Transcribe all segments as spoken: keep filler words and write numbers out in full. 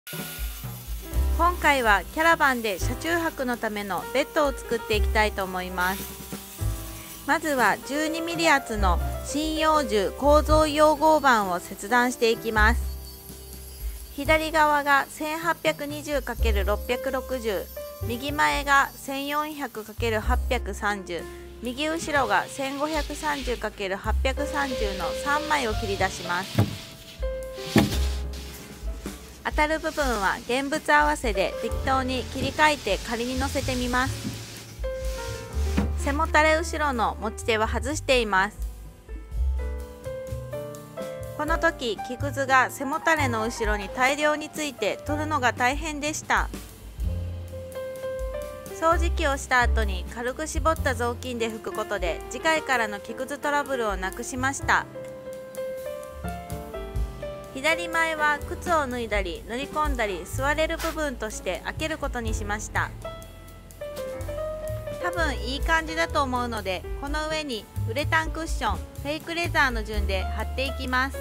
今回はキャラバンで車中泊のためのベッドを作っていきたいと思います。まずは じゅうにミリ 厚の針葉樹構造溶合板を切断していきます。左側が せんはっぴゃくにじゅうかけるろっぴゃくろくじゅう、右前が せんよんひゃくかけるはっぴゃくさんじゅう、右後ろが せんごひゃくさんじゅうかけるはっぴゃくさんじゅう のさんまいを切り出します。当たる部分は現物合わせで適当に切り替えて仮に乗せてみます。背もたれ後ろの持ち手は外しています。この時木くずが背もたれの後ろに大量について取るのが大変でした。掃除機をした後に軽く絞った雑巾で拭くことで次回からの木くずトラブルをなくしました。左前は靴を脱いだり塗り込んだり座れる部分として開けることにしました。多分いい感じだと思うので、この上にウレタンクッション、フェイクレザーの順で貼っていきます。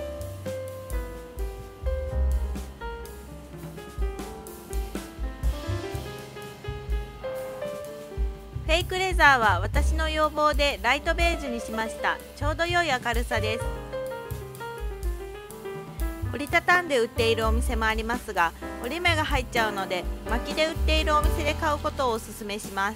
フェイクレザーは私の要望でライトベージュにしました。ちょうど良い明るさです。折りたたんで売っているお店もありますが、折り目が入っちゃうので巻きで売っているお店で買うことをおすすめします。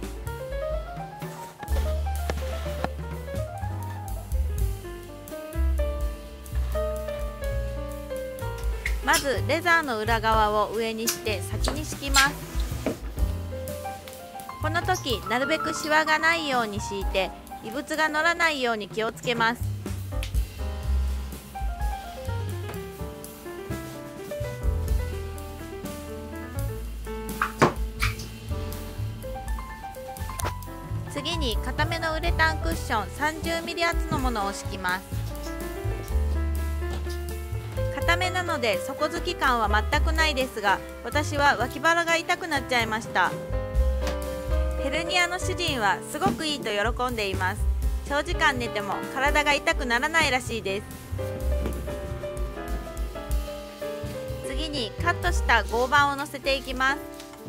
まずレザーの裏側を上にして先に敷きます。この時なるべくシワがないように敷いて異物が乗らないように気をつけます。次に固めのウレタンクッション さんじゅうミリ 厚のものを敷きます。固めなので底付き感は全くないですが、私は脇腹が痛くなっちゃいました。ヘルニアの主人はすごくいいと喜んでいます。長時間寝ても体が痛くならないらしいです。次にカットした合板を乗せていきます。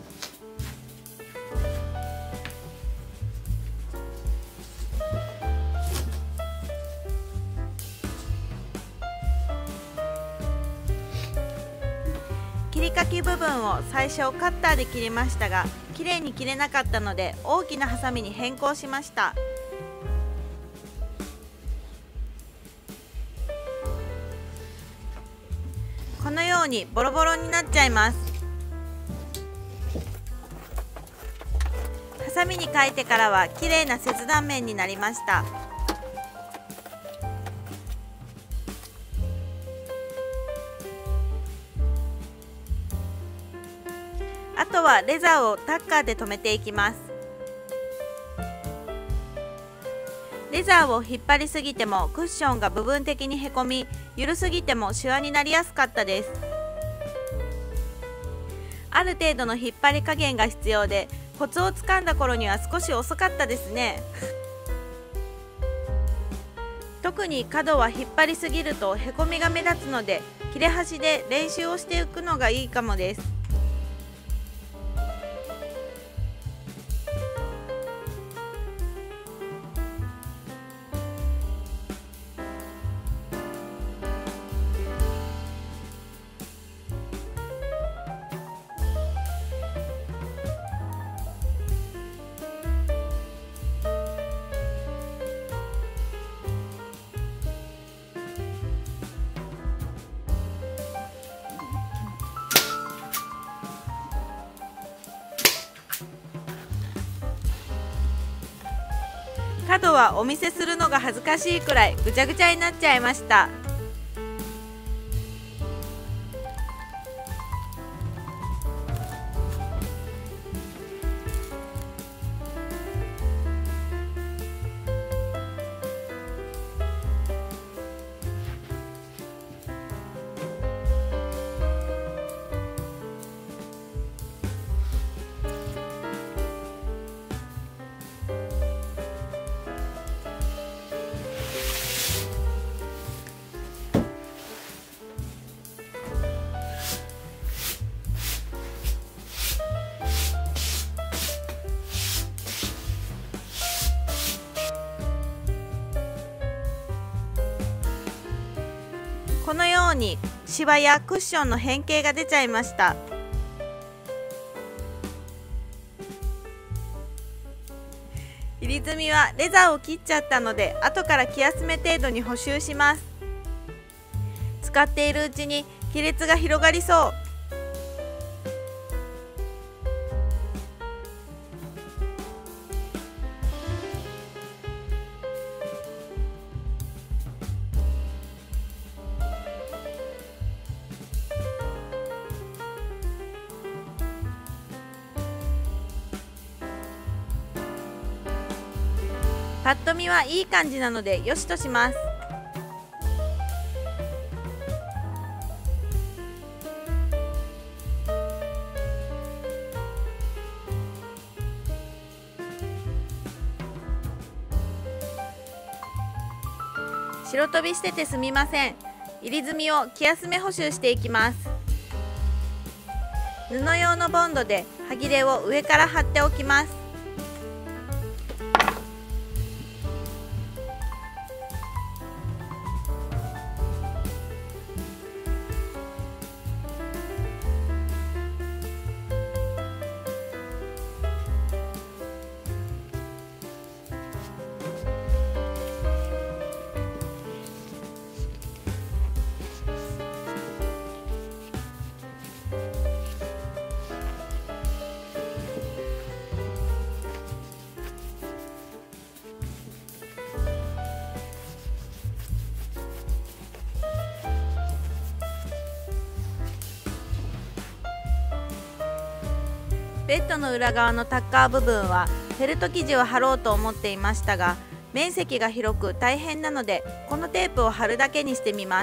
切り欠き部分を最初カッターで切りましたが、綺麗に切れなかったので大きなハサミに変更しました。このようにボロボロになっちゃいます。ハサミに変えてからは綺麗な切断面になりました。あとはレザーをタッカーで留めていきます。レザーを引っ張りすぎてもクッションが部分的にへこみ、緩すぎてもシワになりやすかったです。ある程度の引っ張り加減が必要で、コツをつかんだ頃には少し遅かったですね。特に角は引っ張りすぎるとへこみが目立つので、切れ端で練習をしていくのがいいかもです。角はお見せするのが恥ずかしいくらいぐちゃぐちゃになっちゃいました。 このようにシワやクッションの変形が出ちゃいました。入り墨みはレザーを切っちゃったので、後から気休め程度に補修します。使っているうちに亀裂が広がりそう。パッと見はいい感じなのでよしとします。白飛びしててすみません。入り墨を気休め補修していきます。布用のボンドで端切れを上から貼っておきます。ベッドの裏側のタッカー部分はフェルト生地を貼ろうと思っていましたが、面積が広く大変なのでこのテープを貼るだけにしてみます。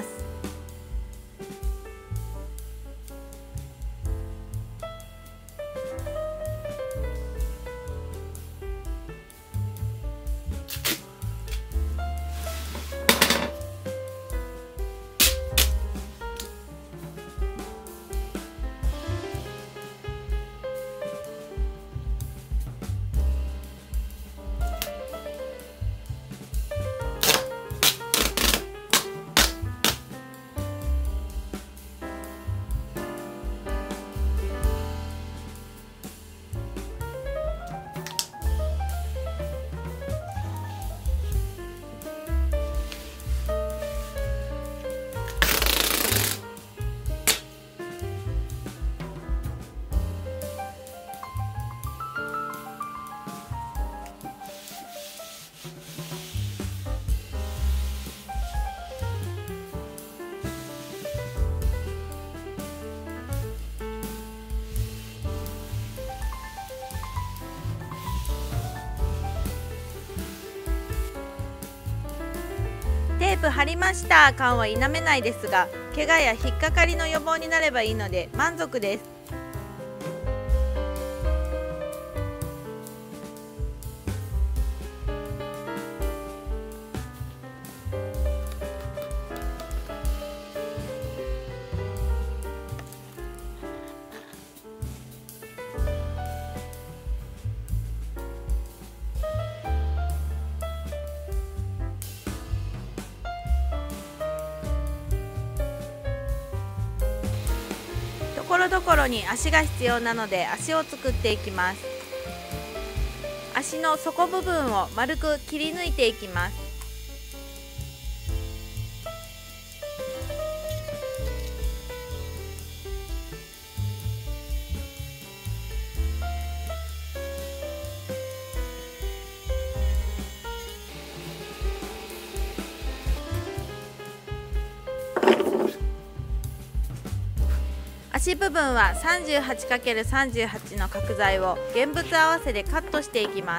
テープ貼りました感は否めないですが、怪我や引っかかりの予防になればいいので満足です。ところどころに足が必要なので足を作っていきます。足の底部分を丸く切り抜いていきます。足部分は さんじゅうはちかけるさんじゅうはち の角材を現物合わせでカットしていきます。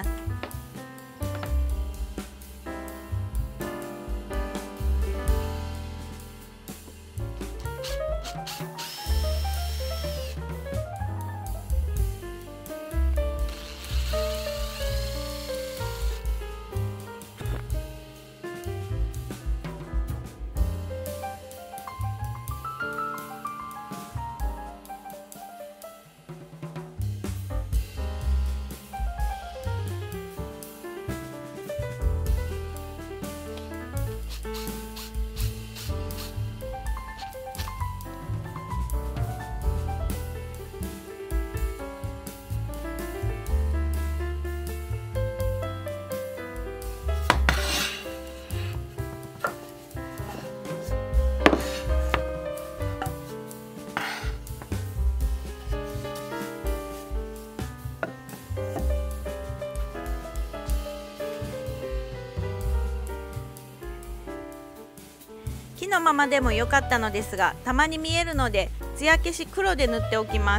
ままでも良かったのですが、たまに見えるので艶消し黒で塗っておきます。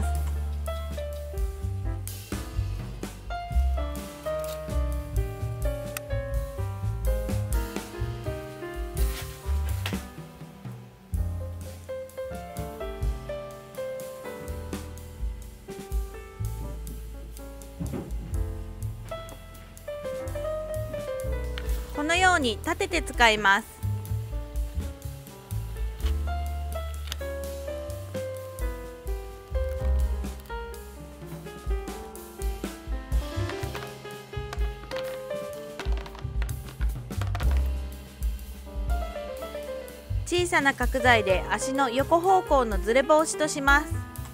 このように立てて使います。小さな角材で足の横方向のずれ防止とします。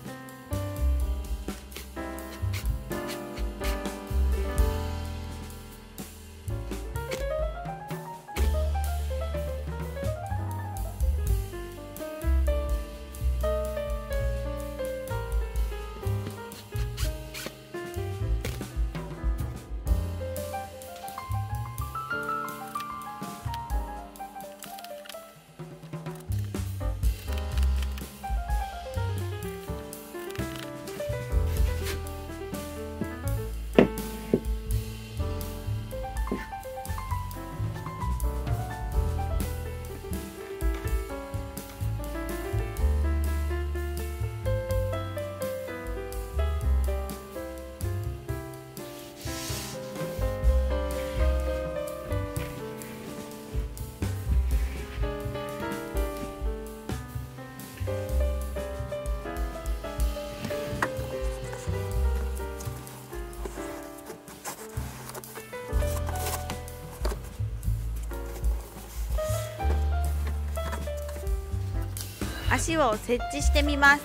足を設置してみます。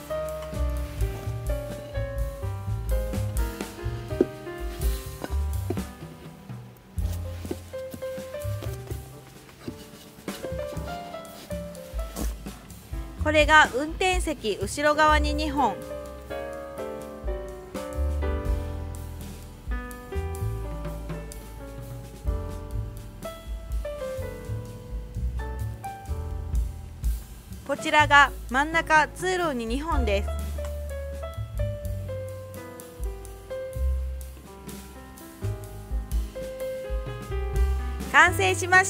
これが運転席後ろ側ににほん、こちらが真ん中通路ににほんです。完成しました。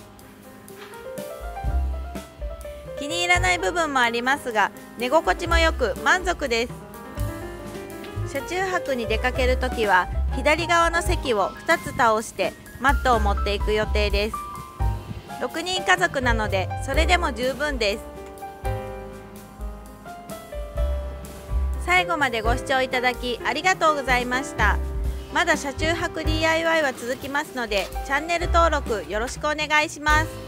気に入らない部分もありますが、寝心地もよく満足です。車中泊に出かけるときは左側の席をふたつ倒してマットを持っていく予定です。ろくにん家族なのでそれでも十分です。最後までご視聴いただきありがとうございました。まだ車中泊 ディーアイワイ は続きますので、チャンネル登録よろしくお願いします。